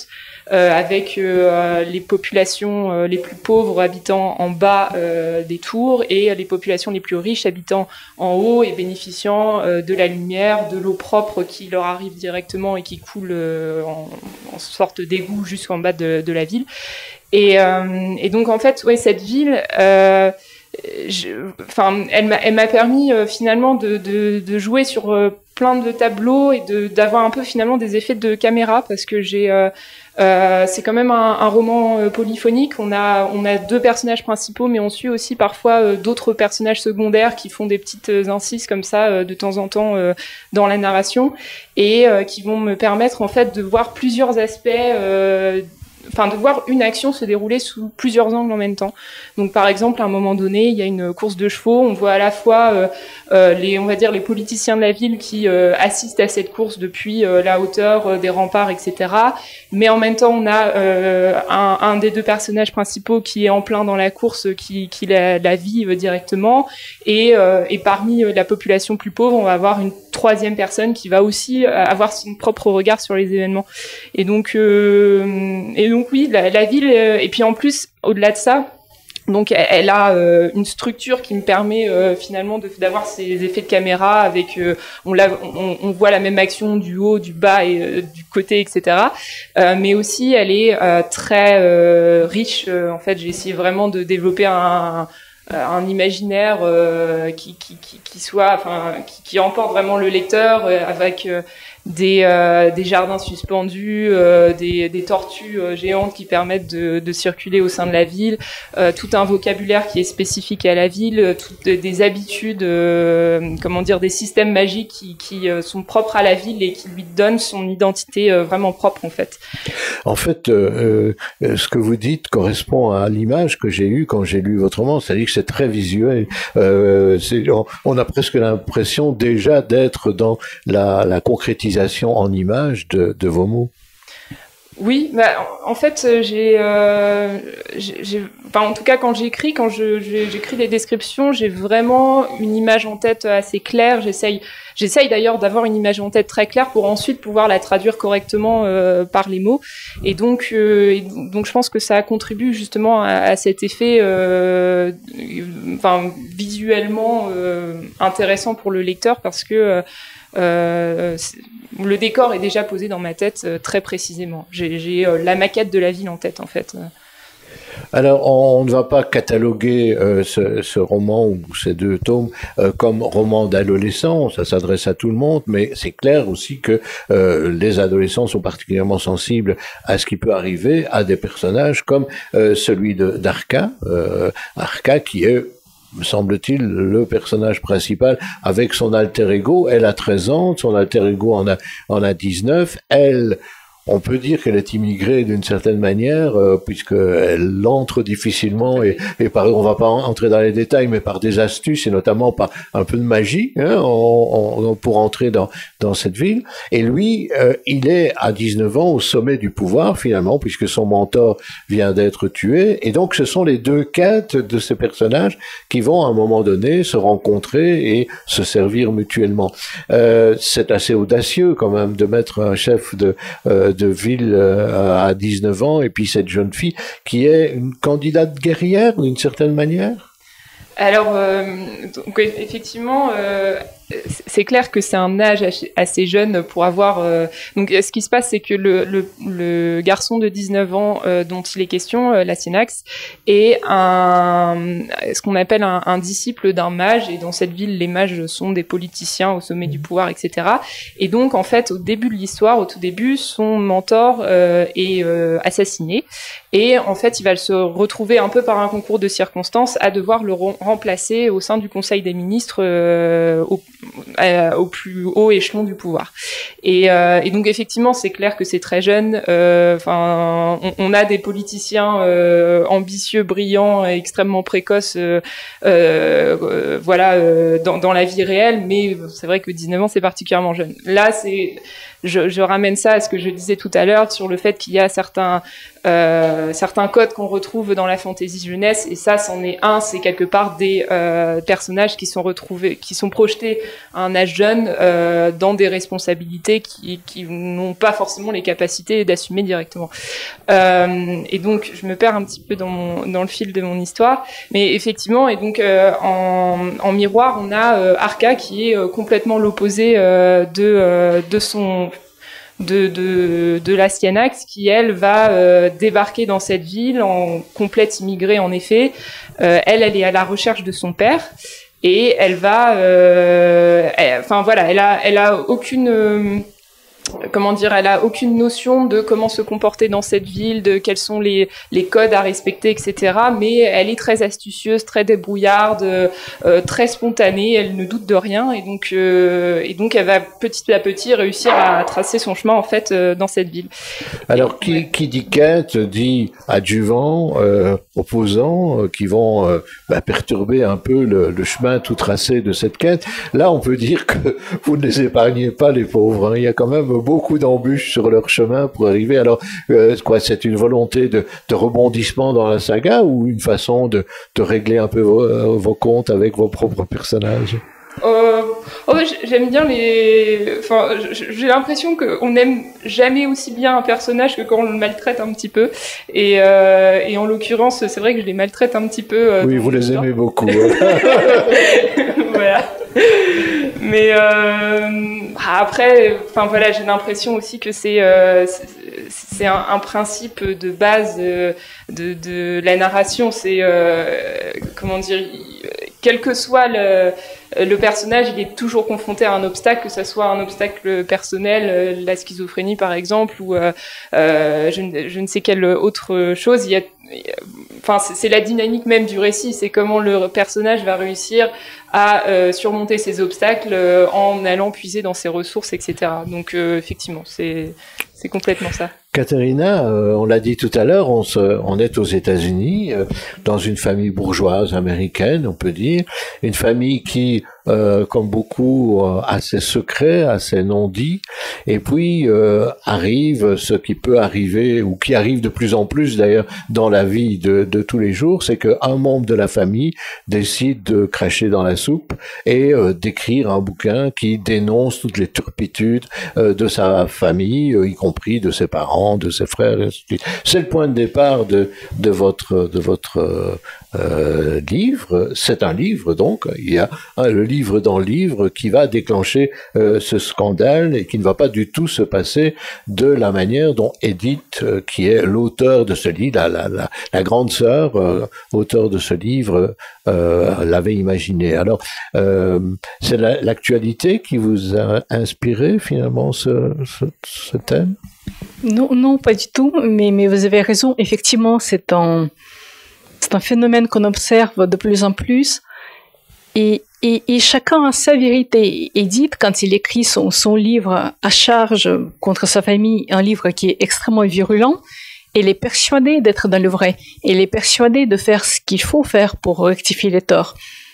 euh, avec euh, les populations euh, les plus pauvres habitant en bas euh, des tours et les populations les plus riches habitant en haut et bénéficiant euh, de la lumière, de l'eau propre qui leur arrive directement et qui coule euh, en, en sorte d'égout jusqu'en bas de, de la ville. Et, euh, et donc en fait, ouais, cette ville, euh, je, enfin, elle m'a, elle m'a permis euh, finalement de, de, de jouer sur euh, plein de tableaux et de, d'avoir un peu finalement des effets de caméra parce que j'ai, euh, euh, c'est quand même un, un roman euh, polyphonique. On a, on a deux personnages principaux, mais on suit aussi parfois euh, d'autres personnages secondaires qui font des petites euh, incises comme ça euh, de temps en temps euh, dans la narration et euh, qui vont me permettre en fait de voir plusieurs aspects. Euh, Enfin, de voir une action se dérouler sous plusieurs angles en même temps. Donc, par exemple, à un moment donné, il y a une course de chevaux. On voit à la fois euh, euh, les, on va dire, les politiciens de la ville qui euh, assistent à cette course depuis euh, la hauteur euh, des remparts, et cetera. Mais en même temps, on a euh, un, un des deux personnages principaux qui est en plein dans la course, qui, qui la, la vit euh, directement. Et, euh, et parmi euh, la population plus pauvre, on va avoir une troisième personne qui va aussi avoir son propre regard sur les événements. Et donc, euh, et donc oui, la, la ville, euh, et puis en plus, au-delà de ça, donc elle, elle a euh, une structure qui me permet euh, finalement de, d'avoir ces effets de caméra avec, euh, on, la, on, on voit la même action du haut, du bas et euh, du côté, et cetera. Euh, mais aussi, elle est euh, très euh, riche. Euh, en fait, j'ai essayé vraiment de développer un un imaginaire euh, qui, qui, qui, qui soit, enfin, qui, qui emporte vraiment le lecteur euh, avec euh, des, euh, des jardins suspendus, euh, des, des tortues euh, géantes qui permettent de, de circuler au sein de la ville, euh, tout un vocabulaire qui est spécifique à la ville, toutes des habitudes, euh, comment dire, des systèmes magiques qui, qui euh, sont propres à la ville et qui lui donnent son identité euh, vraiment propre en fait. En fait, euh, euh, ce que vous dites correspond à l'image que j'ai eue quand j'ai lu votre roman, c'est-à-dire que c'est très visuel. Euh, c'est, on, on a presque l'impression déjà d'être dans la, la concrétisation en images de, de vos mots. Oui, bah, en fait, j'ai, euh, j'ai, j'ai, enfin, en tout cas, quand j'écris, quand je, je, j'écris des descriptions, j'ai vraiment une image en tête assez claire. J'essaye, j'essaye d'ailleurs d'avoir une image en tête très claire pour ensuite pouvoir la traduire correctement euh, par les mots. Et donc, euh, et donc, je pense que ça contribue justement à, à cet effet, euh, enfin, visuellement euh, intéressant pour le lecteur parce que euh, le décor est déjà posé dans ma tête euh, très précisément. J'ai, j'ai euh, la maquette de la ville en tête, en fait. Alors, on, on ne va pas cataloguer euh, ce, ce roman ou ces deux tomes euh, comme roman d'adolescent, ça s'adresse à tout le monde, mais c'est clair aussi que euh, les adolescents sont particulièrement sensibles à ce qui peut arriver à des personnages comme euh, celui de, d'Arca, euh, Arca qui est, me semble-t-il, le personnage principal avec son alter ego. Elle a treize ans, son alter ego en a, en a dix-neuf. Elle, on peut dire qu'elle est immigrée d'une certaine manière, euh, puisqu'elle entre difficilement et, et par, on va pas entrer dans les détails, mais par des astuces et notamment par un peu de magie, hein, on, on, pour entrer dans, dans cette ville. Et lui, euh, il est à dix-neuf ans au sommet du pouvoir finalement, puisque son mentor vient d'être tué. Et donc, ce sont les deux quêtes de ces personnages qui vont à un moment donné se rencontrer et se servir mutuellement. Euh, c'est assez audacieux quand même de mettre un chef de euh, de ville euh, à dix-neuf ans, et puis cette jeune fille qui est une candidate guerrière d'une certaine manière. Alors, euh, donc, effectivement, euh, c'est clair que c'est un âge assez jeune pour avoir... Euh, donc, ce qui se passe, c'est que le, le, le garçon de dix-neuf ans euh, dont il est question, euh, Lassinax, est un, ce qu'on appelle un, un disciple d'un mage, et dans cette ville, les mages sont des politiciens au sommet du pouvoir, et cetera. Et donc, en fait, au début de l'histoire, au tout début, son mentor euh, est euh, assassiné, et en fait, il va se retrouver un peu par un concours de circonstances à devoir le remplacer au sein du Conseil des ministres euh, au, euh, au plus haut échelon du pouvoir. Et, euh, et donc effectivement, c'est clair que c'est très jeune. Enfin, euh, on, on a des politiciens euh, ambitieux, brillants, et extrêmement précoces, euh, euh, voilà, euh, dans, dans la vie réelle. Mais c'est vrai que dix-neuf ans, c'est particulièrement jeune. Là, c'est je, je ramène ça à ce que je disais tout à l'heure sur le fait qu'il y a certains Euh, certains codes qu'on retrouve dans la fantasy jeunesse, et ça, c'en est un, c'est quelque part des euh, personnages qui sont retrouvés, qui sont projetés à un âge jeune euh, dans des responsabilités qui, qui n'ont pas forcément les capacités d'assumer directement. Euh, et donc, je me perds un petit peu dans, mon, dans le fil de mon histoire, mais effectivement, et donc euh, en, en miroir, on a euh, Arca qui est euh, complètement l'opposé euh, de, euh, de son de, de, de la Styanax, qui, elle, va euh, débarquer dans cette ville en complète immigrée, en effet. Euh, elle, elle est à la recherche de son père, et elle va... Euh, elle, enfin, voilà, elle a, elle a aucune... Euh, comment dire, elle a aucune notion de comment se comporter dans cette ville, de quels sont les, les codes à respecter, et cetera. Mais elle est très astucieuse, très débrouillarde, euh, très spontanée, elle ne doute de rien, et donc, euh, et donc elle va petit à petit réussir à tracer son chemin en fait euh, dans cette ville. Alors et, qui, ouais. qui dit quinte dit adjuvant, euh, opposants euh, qui vont euh, bah, perturber un peu le, le chemin tout tracé de cette quinte. Là, on peut dire que vous ne les épargnez pas, les pauvres, hein. Il y a quand même beaucoup d'embûches sur leur chemin pour arriver. Alors, euh, quoi, c'est une volonté de, de rebondissement dans la saga ou une façon de, de régler un peu vos, vos comptes avec vos propres personnages? Euh, oh, j'aime bien les. Enfin, j'ai l'impression qu'on n'aime jamais aussi bien un personnage que quand on le maltraite un petit peu. Et, euh, et en l'occurrence, c'est vrai que je les maltraite un petit peu. Euh, oui, vous les aimez beaucoup. Voilà. Mais euh, après, enfin voilà, j'ai l'impression aussi que c'est euh, c'est un, un principe de base de, de, de la narration. C'est euh, comment dire, quel que soit le le personnage, il est toujours confronté à un obstacle, que ce soit un obstacle personnel, la schizophrénie par exemple, ou euh, euh, je, ne, je ne sais quelle autre chose. Il y a, enfin, c'est la dynamique même du récit. C'est comment le personnage va réussir à euh, surmonter ces obstacles euh, en allant puiser dans ses ressources, et cetera. Donc euh, effectivement, c'est c'est complètement ça. Caterina, euh, on l'a dit tout à l'heure, on, se, on est aux États-Unis, euh, dans une famille bourgeoise américaine, on peut dire, une famille qui, euh, comme beaucoup, euh, a ses secrets, a ses non-dits, et puis euh, arrive ce qui peut arriver, ou qui arrive de plus en plus d'ailleurs dans la vie de, de tous les jours, c'est qu'un membre de la famille décide de cracher dans la soupe et euh, d'écrire un bouquin qui dénonce toutes les turpitudes euh, de sa famille, euh, y compris de ses parents, de ses frères, et ainsi de suite. C'est le point de départ de, de votre, de votre euh, livre. C'est un livre, donc. Il y a hein, le livre dans le livre qui va déclencher euh, ce scandale et qui ne va pas du tout se passer de la manière dont Edith, euh, qui est l'auteur de ce livre, la, la, la, la grande sœur, euh, auteur de ce livre, euh, l'avait imaginé. Alors, euh, c'est l'actualité qui vous a inspiré finalement ce, ce, ce thème? Non, non, pas du tout, mais, mais vous avez raison, effectivement, c'est un, c'est un phénomène qu'on observe de plus en plus, et, et, et chacun a sa vérité. Edith, quand il écrit son, son livre à charge contre sa famille, un livre qui est extrêmement virulent, elle est persuadée d'être dans le vrai, elle est persuadée de faire ce qu'il faut faire pour rectifier les torts.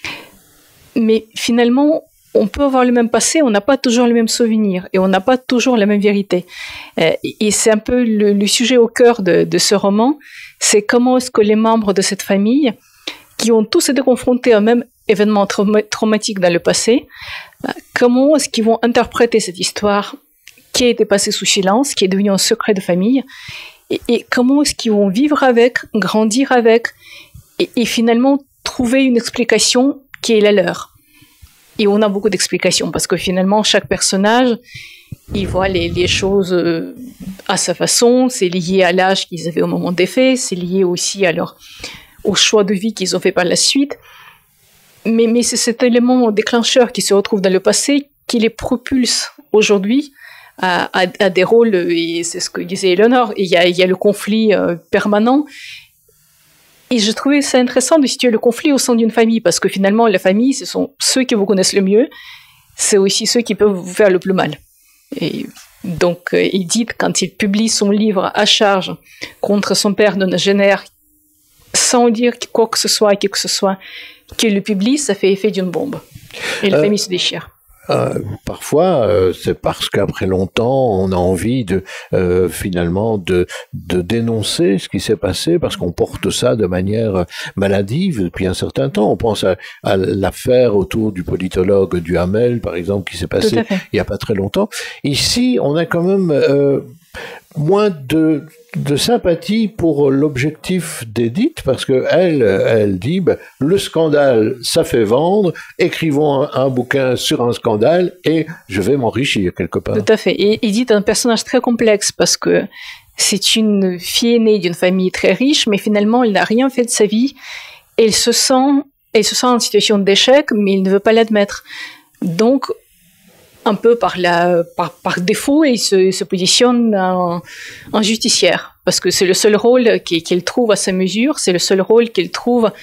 Mais finalement, on peut avoir le même passé, on n'a pas toujours le même souvenir et on n'a pas toujours la même vérité. Et c'est un peu le, le sujet au cœur de, de ce roman, c'est comment est-ce que les membres de cette famille, qui ont tous été confrontés au même événement trauma traumatique dans le passé, comment est-ce qu'ils vont interpréter cette histoire qui a été passée sous silence, qui est devenue un secret de famille, et, et comment est-ce qu'ils vont vivre avec, grandir avec, et, et finalement trouver une explication qui est la leur. Et on a beaucoup d'explications parce que finalement, chaque personnage, il voit les, les choses à sa façon. C'est lié à l'âge qu'ils avaient au moment des faits. C'est lié aussi à leur, au choix de vie qu'ils ont fait par la suite. Mais, mais c'est cet élément déclencheur qui se retrouve dans le passé qui les propulse aujourd'hui à, à, à des rôles, et c'est ce que disait Eleanor, il y a, il y a le conflit euh, permanent. Et je trouvais ça intéressant de situer le conflit au sein d'une famille, parce que finalement, la famille, ce sont ceux qui vous connaissent le mieux, c'est aussi ceux qui peuvent vous faire le plus mal. Et donc, Edith, quand il publie son livre à charge contre son père nonagénaire, sans dire quoi que ce soit, qui que ce soit, qu'il le publie, ça fait effet d'une bombe. Et la euh, famille se déchire. euh, parfois, euh, c'est parce qu'après longtemps, on a envie de euh, finalement de, de dénoncer ce qui s'est passé, parce qu'on porte ça de manière maladive depuis un certain temps. On pense à, à l'affaire autour du politologue Duhamel, par exemple, qui s'est passé il n'y a pas très longtemps. Ici, on a quand même euh, moins de, de sympathie pour l'objectif d'Edith, parce que elle, elle dit, ben, le scandale, ça fait vendre, écrivons un, un bouquin sur un scandale et je vais m'enrichir quelque part. Tout à fait. Et Edith est un personnage très complexe parce que c'est une fille aînée d'une famille très riche, mais finalement, elle n'a rien fait de sa vie. Elle se sent, elle se sent en situation d'échec, mais elle ne veut pas l'admettre. Donc, un peu par, la, par, par défaut, il se, se positionne en, en justicière, parce que c'est le seul rôle qu'il trouve à sa mesure, c'est le seul rôle qu'il trouve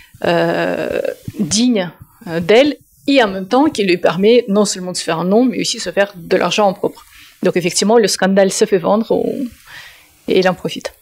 euh, digne d'elle, et en même temps qui lui permet non seulement de se faire un nom, mais aussi de se faire de l'argent en propre. Donc effectivement, le scandale se fait vendre et il en profite.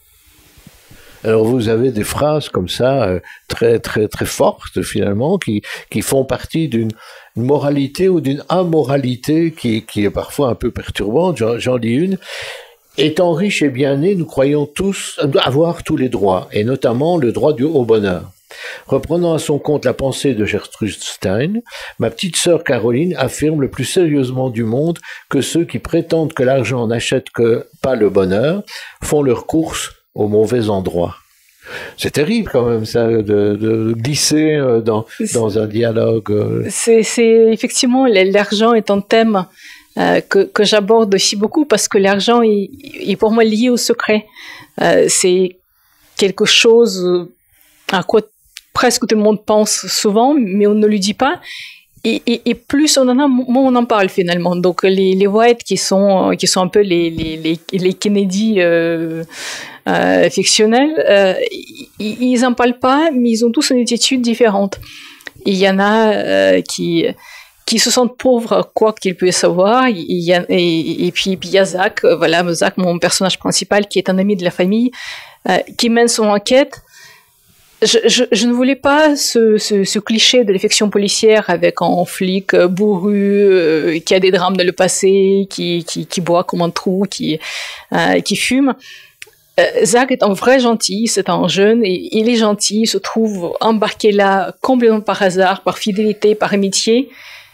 Alors vous avez des phrases comme ça, euh, très très très fortes finalement, qui, qui font partie d'une moralité ou d'une amoralité qui, qui est parfois un peu perturbante. J'en, j'en lis une. Étant riches et bien nés, nous croyons tous avoir tous les droits, et notamment le droit du haut bonheur. Reprenant à son compte la pensée de Gertrude Stein, ma petite sœur Caroline affirme le plus sérieusement du monde que ceux qui prétendent que l'argent n'achète que pas le bonheur font leurs courses au mauvais endroit. C'est terrible quand même ça, de, de glisser dans, dans un dialogue. C'est, c'est effectivement, l'argent est un thème euh, que, que j'aborde aussi beaucoup, parce que l'argent est, est pour moi lié au secret. Euh, c'est quelque chose à quoi presque tout le monde pense souvent, mais on ne le dit pas. Et, et, et plus on en a, moins on en parle finalement. Donc les, les White, qui sont, qui sont un peu les, les, les, les Kennedy euh, euh, fictionnels, euh, ils n'en parlent pas, mais ils ont tous une attitude différente. Il y en a euh, qui, qui se sentent pauvres, quoi qu'ils puissent savoir. Il y a, et, et puis, puis il y a Zach, voilà, Zach, mon personnage principal, qui est un ami de la famille, euh, qui mène son enquête. Je, je, je ne voulais pas ce, ce, ce cliché de l'affection policière avec un flic bourru euh, qui a des drames de le passé, qui, qui, qui boit comme un trou, qui, euh, qui fume. Euh, Zach est un vrai gentil, c'est un jeune, et il est gentil, il se trouve embarqué là complètement par hasard, par fidélité, par amitié,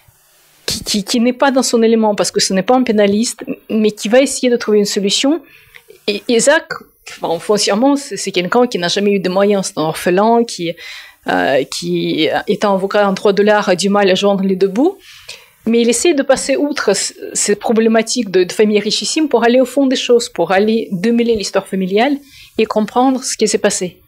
qui, qui, qui n'est pas dans son élément, parce que ce n'est pas un pénaliste, mais qui va essayer de trouver une solution. Et, et Zach, enfin, foncièrement, c'est quelqu'un qui n'a jamais eu de moyens, c'est un orphelin qui, euh, qui, étant avocat en droit de l'art, a du mal à joindre les deux bouts. Mais il essaie de passer outre ces problématiques de, de famille richissime pour aller au fond des choses, pour aller démêler l'histoire familiale et comprendre ce qui s'est passé.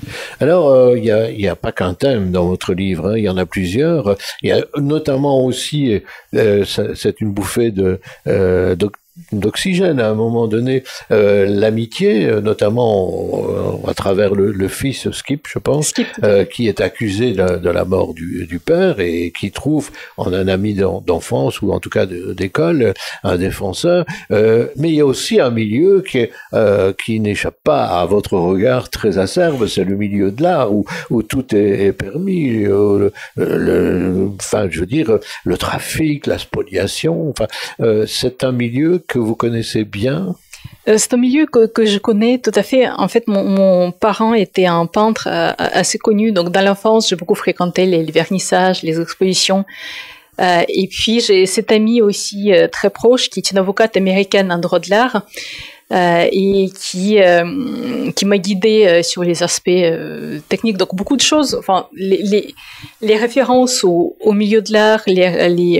Alors, il euh, n'y a, a pas qu'un thème dans votre livre, hein, il y en a plusieurs. Il y a notamment aussi, euh, c'est une bouffée de... Euh, de d'oxygène à un moment donné, euh, l'amitié, notamment euh, à travers le, le fils Skip, je pense, Skip. Euh, qui est accusé de, de la mort du, du père et qui trouve en un ami d'enfance ou en tout cas d'école un défenseur. Euh, mais il y a aussi un milieu qui, euh, qui n'échappe pas à votre regard très acerbe, c'est le milieu de l'art où, où tout est, est permis, le, le, le, enfin je veux dire le trafic, la spoliation, enfin euh, c'est un milieu que vous connaissez bien? C'est un milieu que, que je connais tout à fait. En fait, mon, mon parent était un peintre euh, assez connu. Donc, dans l'enfance, j'ai beaucoup fréquenté les, les vernissages, les expositions. Euh, et puis, j'ai cette amie aussi euh, très proche qui est une avocate américaine en droit de l'art euh, et qui, euh, qui m'a guidée euh, sur les aspects euh, techniques. Donc, beaucoup de choses. Enfin, les, les, les références au, au milieu de l'art, les... les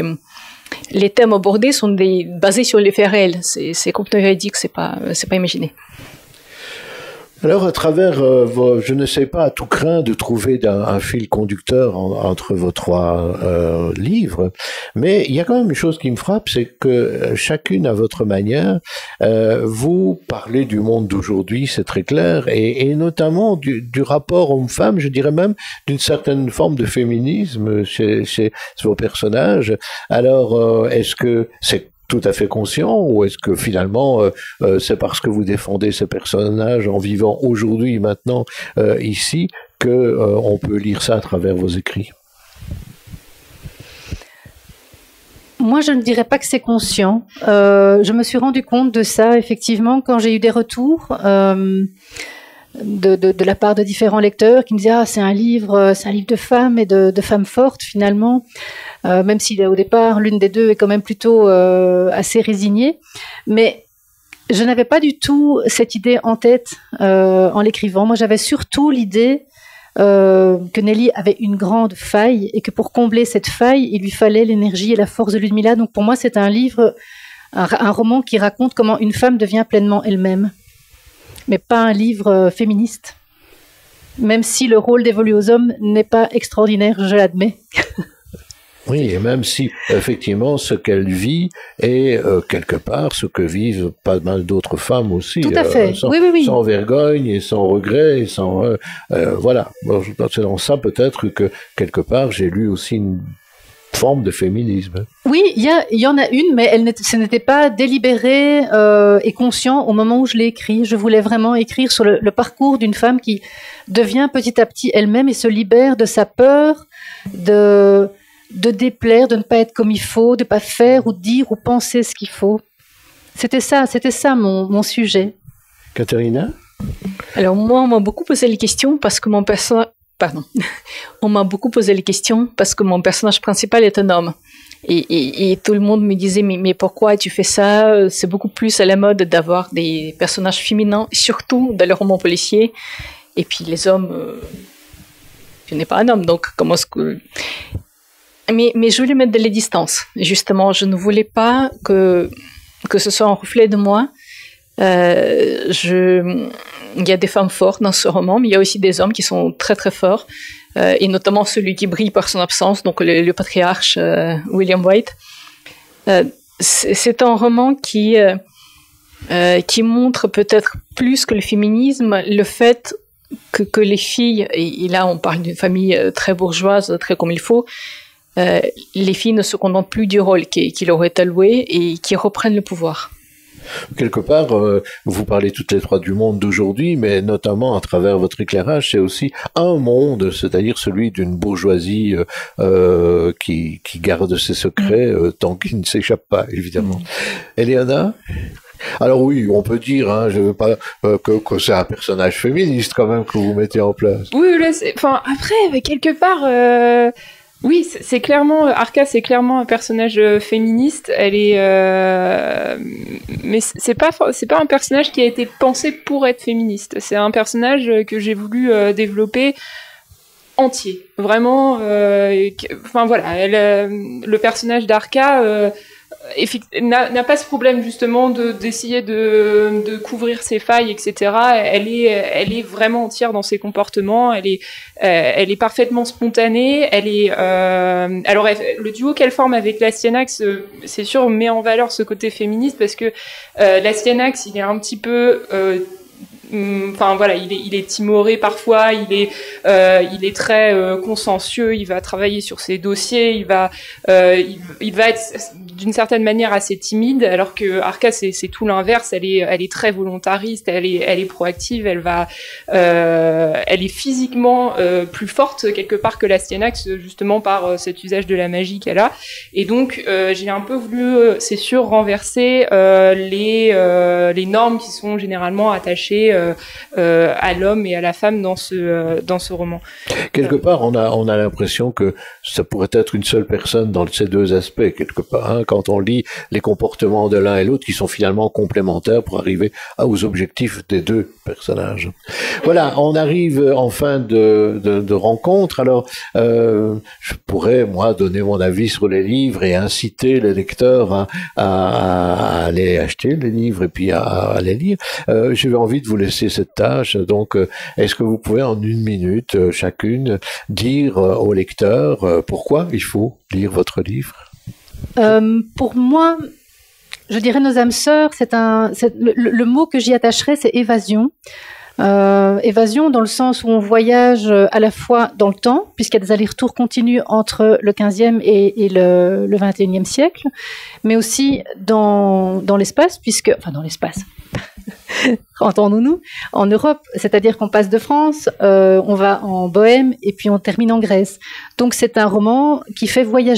Les thèmes abordés sont des, basés sur les faits réels. C'est complètement véridique, c'est pas, c'est pas imaginé. Alors, à travers, euh, vos, je n'essaie pas à tout craint de trouver un, un fil conducteur en, entre vos trois euh, livres, mais il y a quand même une chose qui me frappe, c'est que chacune à votre manière, euh, vous parlez du monde d'aujourd'hui, c'est très clair, et, et notamment du, du rapport homme-femme, je dirais même d'une certaine forme de féminisme chez, chez vos personnages. Alors, euh, est-ce que c'est tout à fait conscient, ou est-ce que finalement euh, euh, c'est parce que vous défendez ces personnages en vivant aujourd'hui, maintenant, euh, ici, que euh, on peut lire ça à travers vos écrits? Moi, je ne dirais pas que c'est conscient. Euh, je me suis rendu compte de ça, effectivement, quand j'ai eu des retours euh, de, de, de la part de différents lecteurs qui me disaient « Ah, c'est un livre, c'est un livre de femmes et de, de femmes fortes, finalement. Euh, » Même si, au départ, l'une des deux est quand même plutôt euh, assez résignée. Mais je n'avais pas du tout cette idée en tête euh, en l'écrivant. Moi, j'avais surtout l'idée Euh, que Nelly avait une grande faille et que pour combler cette faille, il lui fallait l'énergie et la force de Ludmilla. Donc pour moi, c'est un livre, un, un roman qui raconte comment une femme devient pleinement elle-même, mais pas un livre euh, féministe, même si le rôle dévolu aux hommes n'est pas extraordinaire, je l'admets. Oui, et même si, effectivement, ce qu'elle vit est, euh, quelque part, ce que vivent pas mal d'autres femmes aussi. Tout à fait, euh, sans, oui, oui, oui. Sans vergogne et sans regret, et sans... Euh, euh, voilà, bon, c'est dans ça peut-être que, quelque part, j'ai lu aussi une forme de féminisme. Oui, il y, a, il y en a une, mais elle ce n'était pas délibéré euh, et conscient au moment où je l'ai écrit. Je voulais vraiment écrire sur le, le parcours d'une femme qui devient petit à petit elle-même et se libère de sa peur, de... de déplaire, de ne pas être comme il faut, de ne pas faire ou dire ou penser ce qu'il faut. C'était ça, c'était ça mon, mon sujet. Katharina ? Alors moi, on m'a beaucoup posé les questions parce que mon personnage... Pardon. On m'a beaucoup posé les questions parce que mon personnage principal est un homme. Et, et, et tout le monde me disait, mais, mais pourquoi tu fais ça? C'est beaucoup plus à la mode d'avoir des personnages féminins, surtout dans les romans policiers. Et puis les hommes... Euh... Je n'ai pas un homme, donc comment est-ce que... Mais, mais je voulais mettre de la distance. Justement, je ne voulais pas que, que ce soit un reflet de moi. Euh, je, il y a des femmes fortes dans ce roman, mais il y a aussi des hommes qui sont très très forts, euh, et notamment celui qui brille par son absence, donc le, le patriarche euh, William White. Euh, c'est, c'est un roman qui, euh, euh, qui montre peut-être plus que le féminisme, le fait que, que les filles, et, et là on parle d'une famille très bourgeoise, très comme il faut, Euh, les filles ne se contentent plus du rôle qui, qui leur est alloué et qui reprennent le pouvoir. Quelque part, euh, vous parlez toutes les trois du monde d'aujourd'hui, mais notamment à travers votre éclairage, c'est aussi un monde, c'est-à-dire celui d'une bourgeoisie euh, euh, qui, qui garde ses secrets euh, tant qu'il ne s'échappe pas, évidemment. Mmh. Eliana ? Alors oui, on peut dire, hein, je veux pas euh, que, que c'est un personnage féministe quand même que vous mettez en place. Oui, là, c'est, enfin, après, quelque part... Euh... Oui, c'est clairement Arca, c'est clairement un personnage féministe. Elle est, euh, mais c'est pas c'est pas un personnage qui a été pensé pour être féministe. C'est un personnage que j'ai voulu euh, développer entier, vraiment. Euh, enfin voilà, elle, euh, le personnage d'Arca euh, n'a, n'a pas ce problème justement de d'essayer de de couvrir ses failles, et cetera. Elle est elle est vraiment entière dans ses comportements. Elle est euh, elle est parfaitement spontanée. Elle est euh, alors elle, le duo qu'elle forme avec Lastianax, euh, c'est sûr, met en valeur ce côté féministe parce que euh, Lastianax, il est un petit peu euh, Enfin voilà, il est, il est timoré parfois, il est, euh, il est très euh, consciencieux, il va travailler sur ses dossiers, il va, euh, il, il va être d'une certaine manière assez timide, alors que Arca c'est, c'est tout l'inverse. Elle est, elle est très volontariste, elle est, elle est proactive, elle va, euh, elle est physiquement euh, plus forte quelque part que Lastianax justement par euh, cet usage de la magie qu'elle a. Et donc euh, j'ai un peu voulu, euh, c'est sûr, renverser euh, les, euh, les normes qui sont généralement attachées Euh, euh, à l'homme et à la femme dans ce euh, dans ce roman. Quelque part, on a on a l'impression que ça pourrait être une seule personne dans ces deux aspects quelque part. Hein, quand on lit les comportements de l'un et l'autre, qui sont finalement complémentaires pour arriver aux objectifs des deux personnages. Voilà, on arrive en fin de de, de rencontre. Alors, euh, je pourrais moi donner mon avis sur les livres et inciter les lecteurs à, à, à aller acheter les livres et puis à, à les lire. Euh, j'ai envie de vous laisser cette tâche. Donc, euh, est-ce que vous pouvez en une minute euh, chacune dire euh, au lecteur euh, pourquoi il faut lire votre livre? euh, Pour moi, je dirais Nos âmes sœurs, c'est un, c'est, le, le mot que j'y attacherais, c'est évasion. Euh, évasion dans le sens où on voyage à la fois dans le temps, puisqu'il y a des allers-retours continus entre le quinzième et, et le, le vingt et unième siècle, mais aussi dans, dans l'espace, puisque, enfin dans l'espace, entendons-nous, en Europe, c'est-à-dire qu'on passe de France, euh, on va en Bohème et puis on termine en Grèce. Donc c'est un roman qui fait voyager.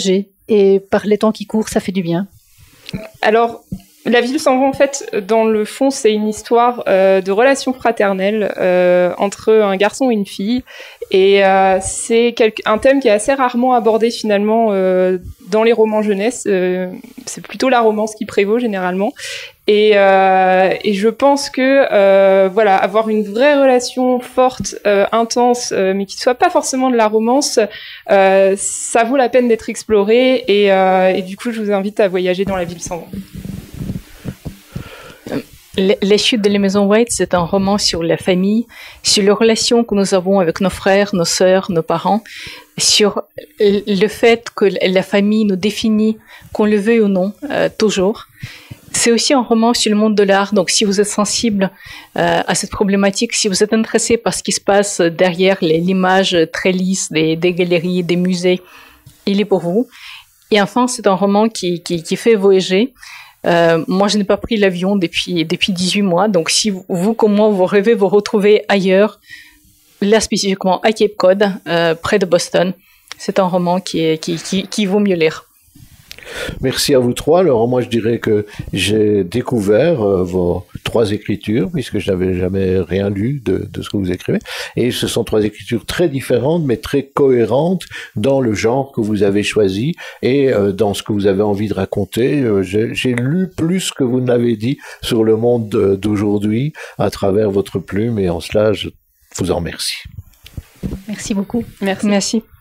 et par les temps qui courent, ça fait du bien. Alors, La ville s'en va, en fait, dans le fond, c'est une histoire euh, de relation fraternelle euh, entre un garçon et une fille. Et euh, c'est quelque, un thème qui est assez rarement abordé, finalement, euh, dans les romans jeunesse. Euh, c'est plutôt la romance qui prévaut, généralement. Et, euh, et je pense que euh, voilà, avoir une vraie relation forte, euh, intense, euh, mais qui soit pas forcément de la romance, euh, ça vaut la peine d'être exploré. Et, euh, et du coup, je vous invite à voyager dans La ville s'en va. Les chutes de la maison White, c'est un roman sur la famille, sur les relations que nous avons avec nos frères, nos sœurs, nos parents, sur le fait que la famille nous définit, qu'on le veuille ou non, euh, toujours. C'est aussi un roman sur le monde de l'art, donc si vous êtes sensible euh, à cette problématique, si vous êtes intéressé par ce qui se passe derrière l'image très lisse des, des galeries, des musées, il est pour vous. Et enfin, c'est un roman qui, qui, qui fait voyager. Euh, moi, je n'ai pas pris l'avion depuis, depuis dix-huit mois. Donc, si vous, vous, comme moi, vous rêvez vous retrouver ailleurs, là spécifiquement à Cape Cod, euh, près de Boston, c'est un roman qui, est, qui, qui, qui vaut mieux lire. Merci à vous trois. Alors moi je dirais que j'ai découvert euh, vos trois écritures puisque je n'avais jamais rien lu de, de ce que vous écrivez et ce sont trois écritures très différentes mais très cohérentes dans le genre que vous avez choisi et euh, dans ce que vous avez envie de raconter. Euh, j'ai, j'ai lu plus que vous n'avez dit sur le monde d'aujourd'hui à travers votre plume et en cela je vous en remercie. Merci beaucoup. Merci. Merci.